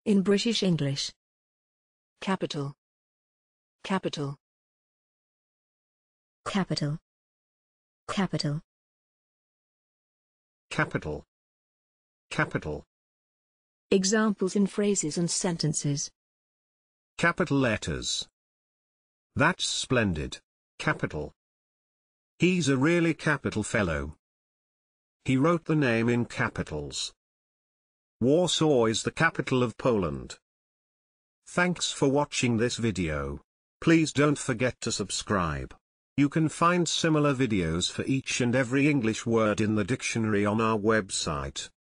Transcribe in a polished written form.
In British English. Capital. Capital. Capital. Capital. Capital. Capital. Examples in phrases and sentences. Capital letters. That's splendid. Capital. He's a really capital fellow. He wrote the name in capitals. Warsaw is the capital of Poland. Thanks for watching this video. Please don't forget to subscribe. You can find similar videos for each and every English word in the dictionary on our website.